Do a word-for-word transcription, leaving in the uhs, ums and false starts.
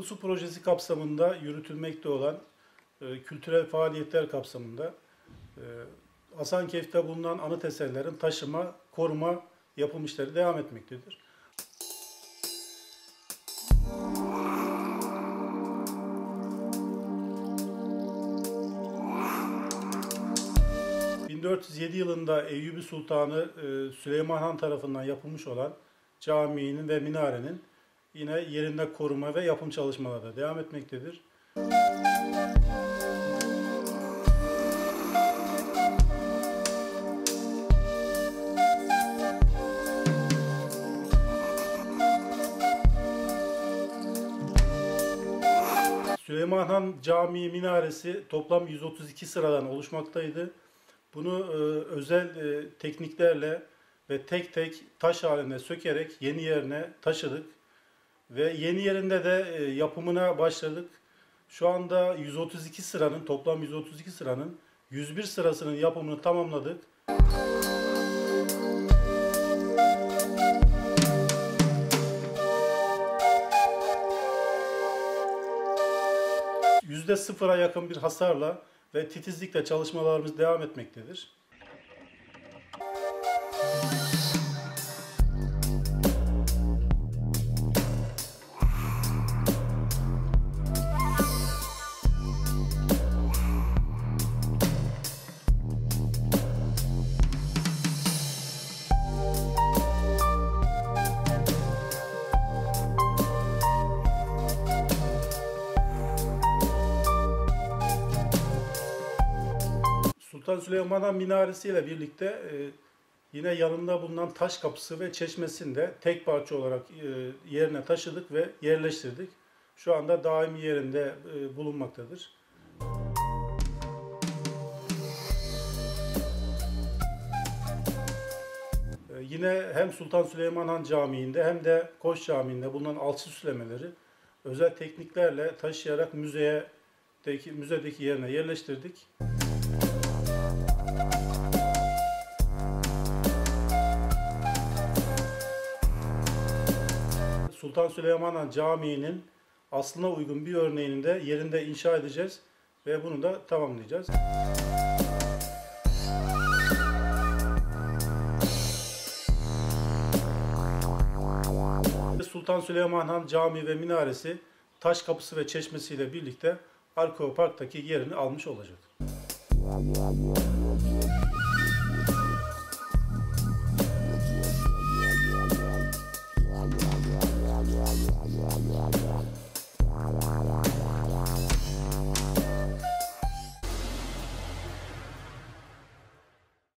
Su projesi kapsamında yürütülmekte olan e, kültürel faaliyetler kapsamında e, Hasankeyf'te bulunan anıt eserlerin taşıma, koruma yapım işleri devam etmektedir. bin dört yüz yedi yılında Eyyubi Sultanı e, Süleyman Han tarafından yapılmış olan caminin ve minarenin yine yerinde koruma ve yapım çalışmaları da devam etmektedir. Süleyman Han Camii minaresi toplam yüz otuz iki sıradan oluşmaktaydı. Bunu e, özel e, tekniklerle ve tek tek taş halinde sökerek yeni yerine taşıdık. Ve yeni yerinde de e, yapımına başladık. Şu anda yüz otuz iki sıranın, toplam yüz otuz iki sıranın yüz bir sırasının yapımını tamamladık. yüzde sıfıra yakın bir hasarla ve titizlikle çalışmalarımız devam etmektedir. Sultan Süleyman Han Minaresi ile birlikte e, yine yanında bulunan taş kapısı ve çeşmesini de tek parça olarak e, yerine taşıdık ve yerleştirdik. Şu anda daimi yerinde e, bulunmaktadır. E, yine hem Sultan Süleyman Han Camii'nde hem de Koç Camii'nde bulunan alçı süslemeleri özel tekniklerle taşıyarak müzedeki, müzedeki yerine yerleştirdik. Sultan Süleyman Han Camii'nin aslına uygun bir örneğini de yerinde inşa edeceğiz ve bunu da tamamlayacağız. Sultan Süleyman Han Camii ve minaresi taş kapısı ve çeşmesiyle birlikte Arkeopark'taki yerini almış olacak.